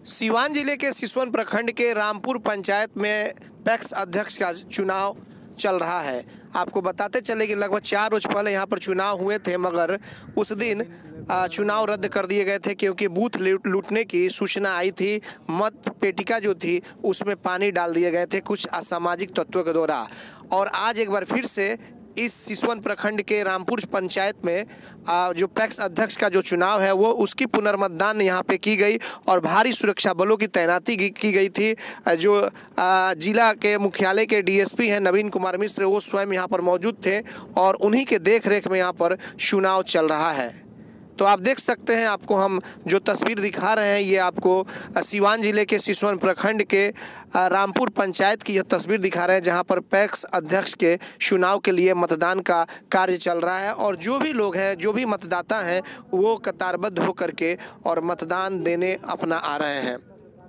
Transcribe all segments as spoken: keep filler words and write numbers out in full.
सीवान जिले के सिसवन प्रखंड के रामपुर पंचायत में पैक्स अध्यक्ष का चुनाव चल रहा है। आपको बताते चले कि लगभग चार रोज पहले यहाँ पर चुनाव हुए थे, मगर उस दिन चुनाव रद्द कर दिए गए थे क्योंकि बूथ लूटने की सूचना आई थी। मत पेटिका जो थी उसमें पानी डाल दिए गए थे कुछ असामाजिक तत्वों के द्वारा। और आज एक बार फिर से इस सिसवन प्रखंड के रामपुर पंचायत में जो पैक्स अध्यक्ष का जो चुनाव है वो उसकी पुनर्मतदान यहाँ पे की गई और भारी सुरक्षा बलों की तैनाती की गई थी। जो जिला के मुख्यालय के डीएसपी हैं नवीन कुमार मिश्र, वो स्वयं यहाँ पर मौजूद थे और उन्हीं के देख रेख में यहाँ पर चुनाव चल रहा है। तो आप देख सकते हैं, आपको हम जो तस्वीर दिखा रहे हैं ये आपको सीवान जिले के सिसवन प्रखंड के रामपुर पंचायत की यह तस्वीर दिखा रहे हैं, जहां पर पैक्स अध्यक्ष के चुनाव के लिए मतदान का कार्य चल रहा है। और जो भी लोग हैं, जो भी मतदाता हैं, वो कतारबद्ध होकर के और मतदान देने अपना आ रहे हैं।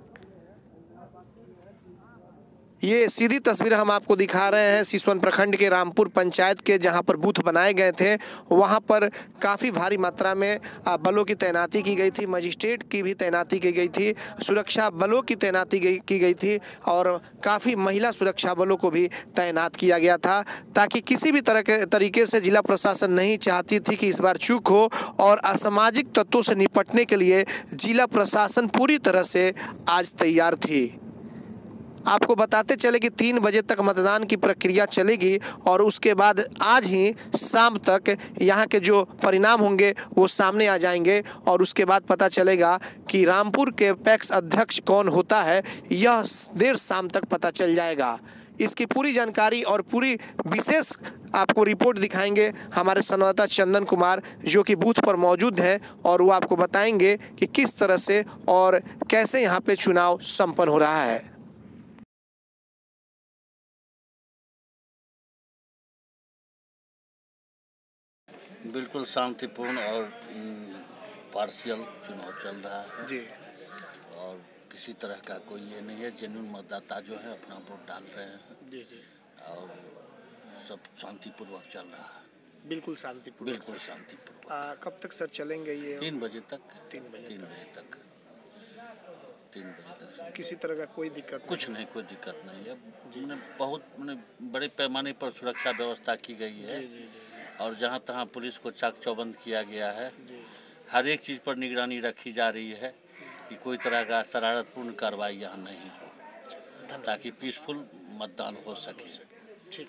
ये सीधी तस्वीर हम आपको दिखा रहे हैं सिसवन प्रखंड के रामपुर पंचायत के, जहां पर बूथ बनाए गए थे वहां पर काफ़ी भारी मात्रा में बलों की तैनाती की गई थी, मजिस्ट्रेट की भी तैनाती की गई थी, सुरक्षा बलों की तैनाती की गई थी और काफ़ी महिला सुरक्षा बलों को भी तैनात किया गया था, ताकि किसी भी तरह के तरीके से जिला प्रशासन नहीं चाहती थी कि इस बार चूक हो। और असामाजिक तत्वों से निपटने के लिए जिला प्रशासन पूरी तरह से आज तैयार थी। आपको बताते चले कि तीन बजे तक मतदान की प्रक्रिया चलेगी और उसके बाद आज ही शाम तक यहाँ के जो परिणाम होंगे वो सामने आ जाएंगे और उसके बाद पता चलेगा कि रामपुर के पैक्स अध्यक्ष कौन होता है। यह देर शाम तक पता चल जाएगा। इसकी पूरी जानकारी और पूरी विशेष आपको रिपोर्ट दिखाएंगे हमारे संवाददाता चंदन कुमार, जो कि बूथ पर मौजूद हैं, और वो आपको बताएंगे कि किस तरह से और कैसे यहाँ पे चुनाव संपन्न हो रहा है। बिल्कुल शांतिपूर्ण और पार्शियल चुनाव चल रहा है जी, और किसी तरह का कोई ये नहीं है। जेन्युइन मतदाता जो है अपना वोट डाल रहे हैं जी जी और सब शांतिपूर्वक चल रहा है। बिल्कुल शांतिपूर्वक बिल्कुल शांतिपूर्वक। कब तक सर चलेंगे ये? तीन बजे तक। तीन बजे तीन बजे तक तीन बजे तक किसी तरह का कोई दिक्कत कुछ नहीं, कोई दिक्कत नहीं है। मैंने बहुत मैंने बड़े पैमाने पर सुरक्षा व्यवस्था की गई है जी, जी, जी। और जहाँ तहाँ पुलिस को चाक चौबंद किया गया है। हर एक चीज़ पर निगरानी रखी जा रही है कि कोई तरह का शरारतपूर्ण कार्रवाई यहाँ नहीं हो, ताकि पीसफुल मतदान हो सके। ठीक।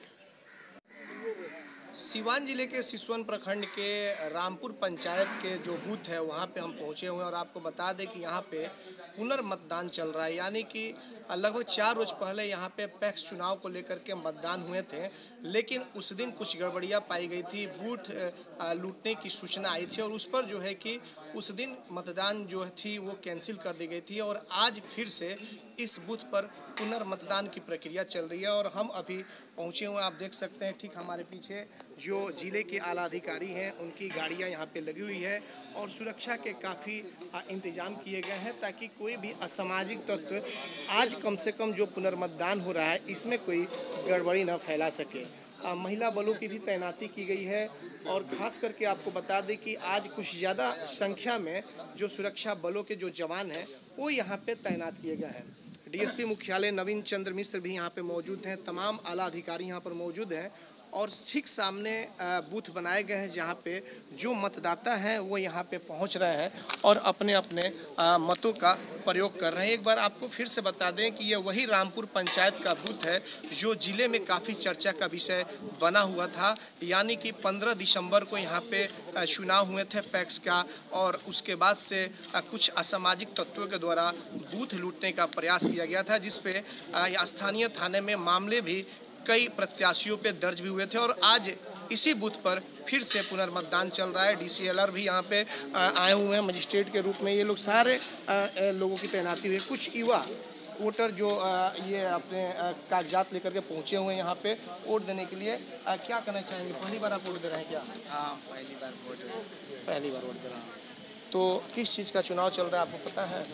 सीवान जिले के सिसवन प्रखंड के रामपुर पंचायत के जो बूथ है वहाँ पे हम पहुँचे हुए हैं और आपको बता दें कि यहाँ पे पुनर्मतदान चल रहा है, यानी कि लगभग चार रोज पहले यहाँ पे पैक्स चुनाव को लेकर के मतदान हुए थे, लेकिन उस दिन कुछ गड़बड़ियाँ पाई गई थी, बूथ लूटने की सूचना आई थी और उस पर जो है कि उस दिन मतदान जो थी वो कैंसिल कर दी गई थी और आज फिर से इस बूथ पर पुनर्मतदान की प्रक्रिया चल रही है। और हम अभी पहुँचे हुए, आप देख सकते हैं ठीक हमारे पीछे जो जिले के आला अधिकारी हैं उनकी गाड़ियां यहाँ पे लगी हुई है और सुरक्षा के काफ़ी इंतजाम किए गए हैं ताकि कोई भी असामाजिक तत्व आज कम से कम जो पुनर्मतदान हो रहा है इसमें कोई गड़बड़ी न फैला सके। आ, महिला बलों की भी तैनाती की गई है और ख़ास करके आपको बता दें कि आज कुछ ज़्यादा संख्या में जो सुरक्षा बलों के जो जवान हैं वो यहाँ पे तैनात किए गए हैं। डीएसपी मुख्यालय नवीन चंद्र मिश्र भी यहाँ पे मौजूद हैं, तमाम आला अधिकारी यहाँ पर मौजूद हैं और ठीक सामने बूथ बनाए गए हैं जहाँ पे जो मतदाता हैं वो यहाँ पे पहुँच रहे हैं और अपने अपने मतों का प्रयोग कर रहे हैं। एक बार आपको फिर से बता दें कि ये वही रामपुर पंचायत का बूथ है जो ज़िले में काफ़ी चर्चा का विषय बना हुआ था, यानी कि पंद्रह दिसंबर को यहाँ पे चुनाव हुए थे पैक्स का और उसके बाद से कुछ असामाजिक तत्वों के द्वारा बूथ लूटने का प्रयास किया गया था, जिसपे स्थानीय थाने में मामले भी कई प्रत्याशियों पे दर्ज भी हुए थे और आज इसी बूथ पर फिर से पुनर्मतदान चल रहा है। डीसीएलआर भी यहाँ पे आए हुए हैं मजिस्ट्रेट के रूप में, ये लोग सारे लोगों की तैनाती हुई है। कुछ युवा वोटर जो ये अपने कागजात लेकर के पहुँचे हुए हैं यहाँ पे वोट देने के लिए, क्या कहना चाहेंगे? पहली बार आप वोट दे रहे हैं क्या? हाँ, पहली बार वोट पहली बार वोट दे रहे हैं। तो किस चीज़ का चुनाव चल रहा है आपको पता है?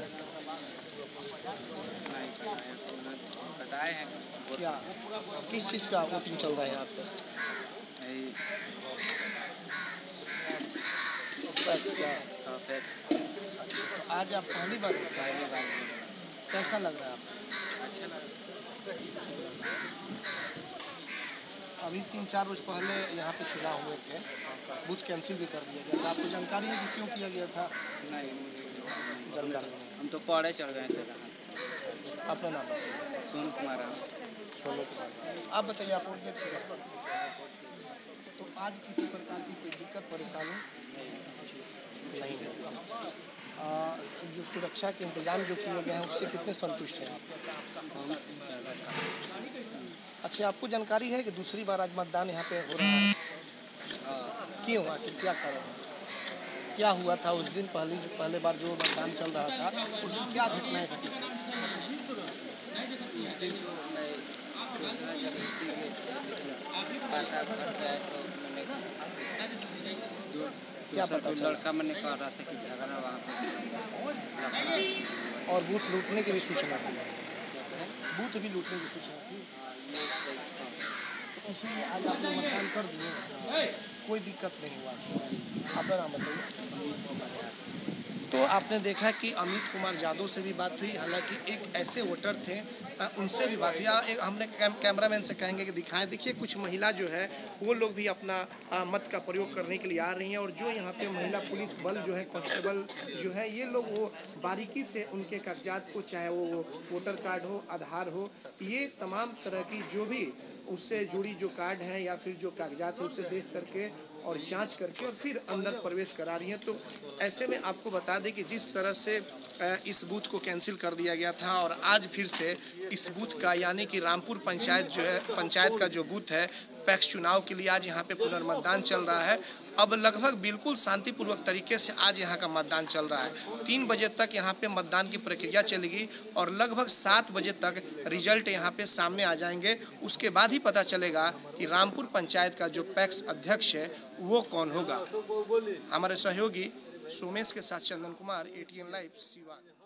बताए हैं क्या किस चीज़ का वोटिंग चल रहा है यहाँ पे? पैक्स का। पैक्स आज आप पहली बार पहली बार कैसा लग रहा है आपको? अच्छा लगा। अभी तीन चार रोज पहले यहाँ पे चुनाव हुए थे, बूथ कैंसिल भी कर दिया गया था। आपको जानकारी है कि क्यों किया गया था? नहीं मुझे जानकारी नहीं। हम तो पढ़े चल गए थे यहाँ से। अपना नाम बताइए। सोनू कुमार राव। सोनू कुमार। आप बताइए, आप वोट देते हैं? तो आज किसी प्रकार की कोई दिक्कत परेशानी नहीं है? आ, जो सुरक्षा के इंतजाम जो किए गए हैं उससे कितने संतुष्ट हैं आप? बहुत ज़्यादा था। अच्छा, आपको जानकारी है कि दूसरी बार आज मतदान यहाँ पे हो रहा है? हाँ, क्यों हुआ, कि क्या कारण है? क्या हुआ था उस दिन? पहली जो पहले बार जो मतदान चल रहा था उस दिन क्या घटनाएं घटी? उस दिन तो मैं दूसरा जगह थी, पता घर पे आए तो मैंने दो क्या दूसरा पता कोई चला? लड़का मैंने कह रहा था कि झगड़ा वहाँ पे और बूथ लूटने की भी सूचना थी? बूथ भी लूटने की सूचना थी, तो इसीलिए आज आप लोग मतदान कर दिए, कोई दिक्कत नहीं हुआ। आपका नाम बताइए। तो आपने देखा कि अमित कुमार यादव से भी बात हुई, हालांकि एक ऐसे वोटर थे उनसे भी बात हुई। एक हमने कैम, कैमरामैन से कहेंगे कि दिखाएं। देखिए, कुछ महिला जो है वो लोग भी अपना आ, मत का प्रयोग करने के लिए आ रही हैं, और जो यहाँ पे महिला पुलिस बल जो है, कांस्टेबल जो है, ये लोग वो बारीकी से उनके कागजात को, चाहे वो वोटर कार्ड हो, आधार हो, ये तमाम तरह की जो भी उससे जुड़ी जो कार्ड हैं या फिर जो कागजात है उसे देख करके और जांच करके और फिर अंदर प्रवेश करा रही हैं। तो ऐसे में आपको बता दें कि जिस तरह से इस बूथ को कैंसिल कर दिया गया था और आज फिर से इस बूथ का, यानी कि रामपुर पंचायत जो है, पंचायत का जो बूथ है, पैक्स चुनाव के लिए आज यहाँ पे पुनर्मतदान चल रहा है। अब लगभग बिल्कुल शांतिपूर्वक तरीके से आज यहाँ का मतदान चल रहा है। तीन बजे तक यहाँ पे मतदान की प्रक्रिया चलेगी और लगभग सात बजे तक रिजल्ट यहाँ पे सामने आ जाएंगे। उसके बाद ही पता चलेगा कि रामपुर पंचायत का जो पैक्स अध्यक्ष है वो कौन होगा। हमारे सहयोगी सोमेश के साथ चंदन कुमार, एटीएन लाइव, सिवान।